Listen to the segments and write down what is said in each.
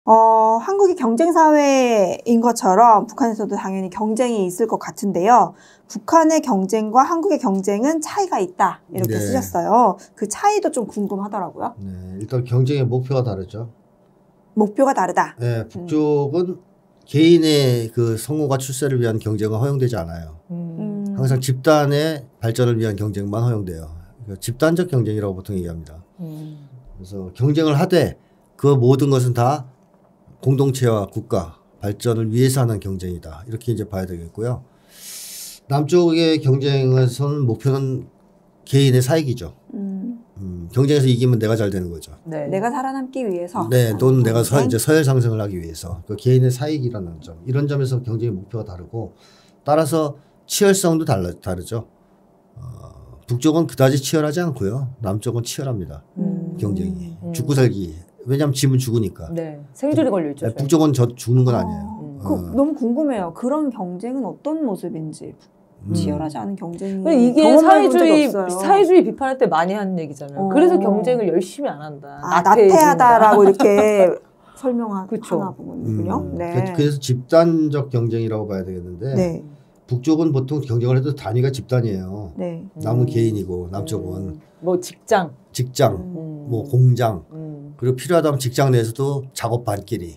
한국이 경쟁사회인 것처럼 북한에서도 당연히 경쟁이 있을 것 같은데요. 북한의 경쟁과 한국의 경쟁은 차이가 있다. 이렇게 쓰셨어요. 그 차이도 좀 궁금하더라고요. 네, 일단 경쟁의 목표가 다르죠. 목표가 다르다. 네, 북쪽은 개인의 그 성공과 출세를 위한 경쟁은 허용되지 않아요. 항상 집단의 발전을 위한 경쟁만 허용돼요. 그러니까 집단적 경쟁이라고 보통 얘기합니다. 그래서 경쟁을 하되 그 모든 것은 다 공동체와 국가 발전을 위해서 하는 경쟁이다. 이렇게 이제 봐야 되겠고요. 남쪽의 경쟁에서는 목표는 개인의 사익이죠. 경쟁에서 이기면 내가 잘 되는 거죠. 네. 내가 살아남기 위해서. 네, 또는 내가 이제 서열 상승을 하기 위해서 그 개인의 사익이라는 점. 이런 점에서 경쟁의 목표가 다르고 따라서 치열성도 다르죠. 북쪽은 그다지 치열하지 않고요. 남쪽은 치열합니다. 경쟁이. 죽고 살기. 왜냐하면 지면 죽으니까. 네, 생존이 걸려있죠. 네, 북쪽은 죽는 건 아니에요. 너무 궁금해요. 그런 경쟁은 어떤 모습인지. 치열하지 않은 경쟁이. 이게 사회주의 비판할 때 많이 하는 얘기잖아요. 그래서 경쟁을 열심히 안 한다. 나태하다라고 이렇게 설명하나 보군요. 네. 그래서 집단적 경쟁이라고 봐야 되겠는데 네. 북쪽은 보통 경쟁을 해도 단위가 집단이에요. 네. 남은 개인이고 남쪽은 뭐 직장, 뭐 공장 그리고 필요하다면 직장 내에서도 작업 반끼리.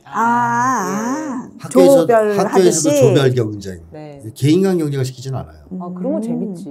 학교에서도 조별 경쟁. 네. 개인 간 경쟁을 시키진 않아요. 그런 건 재밌지.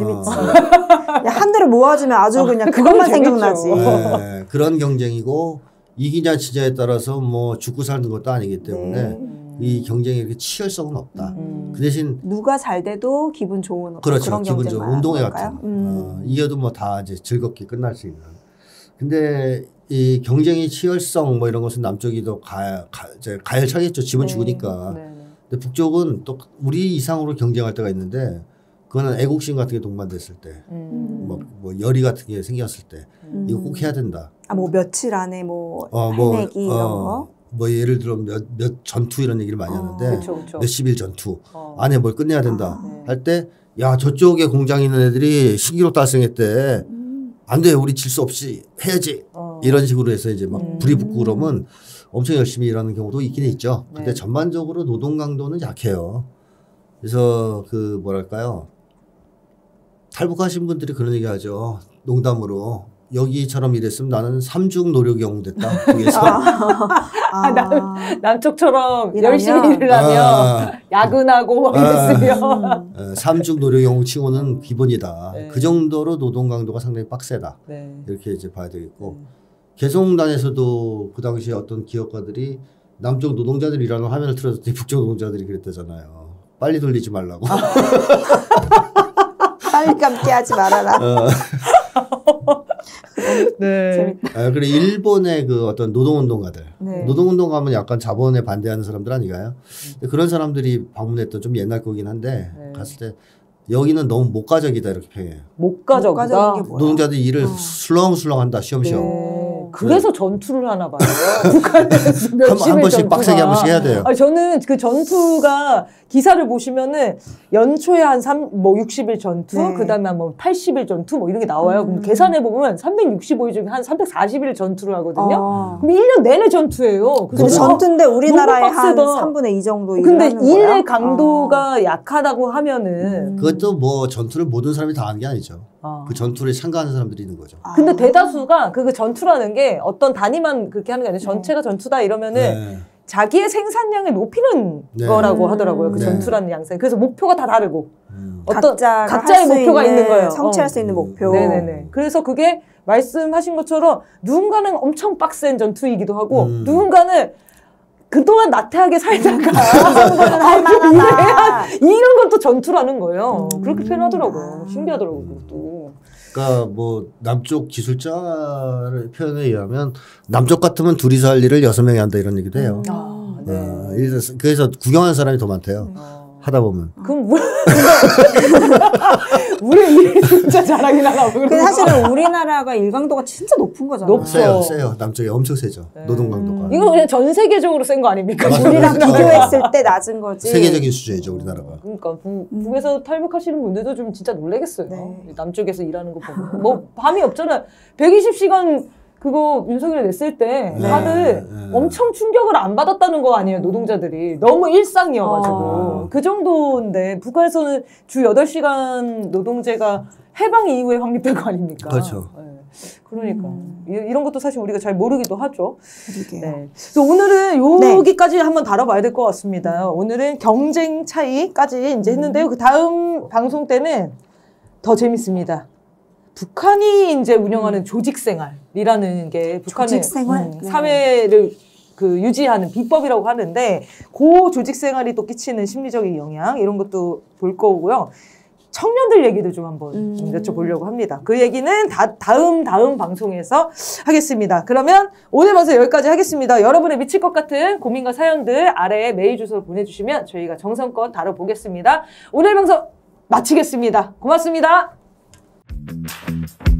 한 대를 모아주면 아주 그냥 그것만 생각나지. 네, 그런 경쟁이고 이기냐 지냐에 따라서 뭐 죽고 사는 것도 아니기 때문에 이 경쟁에 이렇게 치열성은 없다. 그 대신 누가 잘 돼도 기분 좋은 그렇죠. 그런 기분 좋은 운동회 걸까요? 같은. 이겨도 뭐 다 이제 즐겁게 끝날 수 있는. 근데 이 경쟁의 치열성 뭐 이런 것은 남쪽이 더 가열차겠죠. 집은 죽으니까. 근데 북쪽은 또 우리 이상으로 경쟁할 때가 있는데 그거는 애국심 같은 게 동반됐을 때, 뭐 열의 같은 게 생겼을 때 이거 꼭 해야 된다. 뭐 며칠 안에 해내기 이런 거. 뭐 예를 들어 몇 전투 이런 얘기를 많이 하는데 그쵸. 몇십일 전투 안에 뭘 끝내야 된다 할 때 야 저쪽에 공장에 있는 애들이 신기록 달성했대. 안 돼 우리 질 수 없이 해야지. 이런 식으로 해서 이제 막 불이 붙고 그러면 엄청 열심히 일하는 경우도 있긴 있죠. 근데 전반적으로 노동 강도는 약해요. 그래서 그 뭐랄까요. 탈북하신 분들이 그런 얘기 하죠. 농담으로. 여기처럼 일했으면 나는 삼중 노력 영웅 됐다. 거기에서. 남쪽처럼 열심히 일하면 야근하고 이랬으면 삼중 노력 영웅 칭호는 기본이다. 그 정도로 노동 강도가 상당히 빡세다. 이렇게 이제 봐야 되겠고 개성단에서도 그 당시에 어떤 기업가들이 남쪽 노동자들이 일하는 화면을 틀어줬더니 북쪽 노동자들이 그랬다잖아요. 빨리 돌리지 말라고. 빨리 감게 하지 말아라. 재밌다. 그리고 일본의 그 어떤 노동운동가들. 노동운동가 하면 약간 자본에 반대하는 사람들 아닌가요? 그런 사람들이 방문했던 좀 옛날 거긴 한데 갔을 때 여기는 너무 목가적이다 이렇게 표현해요. 목가적이다. 노동자들이 일을 술렁술렁 한다 쉬엄쉬엄. 그래서 전투를 하나 봐요. 북한에서 한 번씩 빡세게 한 번씩 해야 돼요. 저는 그 전투가 기사를 보시면은 연초에 한 60일 전투, 그다음에 뭐 80일 전투 뭐 이런 게 나와요. 그럼 계산해 보면 365일 중에 한 340일 전투를 하거든요. 그럼 1년 내내 전투예요. 근데 전투인데 우리나라의 한 3분의 2 정도 일을 근데 하는 거야? 일 강도가 약하다고 하면은 그것도 뭐 전투를 모든 사람이 다 하는 게 아니죠. 그 전투에 참가하는 사람들이 있는 거죠. 근데 대다수가 그 전투라는 게 어떤 단위만 그렇게 하는 게 아니라 전체가 전투다 이러면은 자기의 생산량을 높이는 거라고 하더라고요. 그 전투라는 양상. 그래서 목표가 다 다르고 어떤 각자의 목표가 있는 거예요. 성취할 수 있는 목표. 네네네. 그래서 그게 말씀하신 것처럼 누군가는 엄청 빡센 전투이기도 하고 누군가는 그동안 나태하게 살다가 이런 것도 전투라는 거예요. 그렇게 표현하더라고요. 신기하더라고요. 그것도. 그러니까 뭐 남쪽 기술자의 표현에 의하면 남쪽 같으면 둘이서 할 일을 6명이 한다 이런 얘기도 해요. 그래서 구경하는 사람이 더 많대요. 하다 보면. 그럼 우리 일 진짜 잘하긴 하나 보구나. 근데 사실은 우리나라가 일강도가 진짜 높은 거잖아요. 세요. 남쪽이 엄청 세죠. 노동 강도가. 이거 그냥 전 세계적으로 센 거 아닙니까? 우리랑 비교했을 때 낮은 거지. 세계적인 수준이죠 우리나라가. 그러니까 북에서 탈북하시는 분들도 좀 진짜 놀라겠어요. 남쪽에서 일하는 거 보고. 뭐 밤이 없잖아요. 120시간 그거 윤석열이 냈을 때 네. 다들 네. 엄청 충격을 안 받았다는 거 아니에요, 노동자들이. 너무 일상이어가지고. 아. 그 정도인데, 북한에서는 주 8시간 노동제가 해방 이후에 확립된 거 아닙니까? 그렇죠. 네. 그러니까. 이런 것도 사실 우리가 잘 모르기도 하죠. 그러게요. 네. 그래서 오늘은 여기까지 한번 다뤄봐야 될 것 같습니다. 오늘은 경쟁 차이까지 이제 했는데요. 그 다음 방송 때는 더 재밌습니다. 북한이 이제 운영하는 조직생활이라는 게 북한의 조직생활? 네. 사회를 그 유지하는 비법이라고 하는데 그 조직생활이 또 끼치는 심리적인 영향 이런 것도 볼 거고요. 청년들 얘기도 좀 한번 좀 여쭤보려고 합니다. 그 얘기는 다음 방송에서 하겠습니다. 그러면 오늘 방송 여기까지 하겠습니다. 여러분의 미칠 것 같은 고민과 사연들 아래에 메일 주소로 보내주시면 저희가 정성껏 다뤄보겠습니다. 오늘 방송 마치겠습니다. 고맙습니다.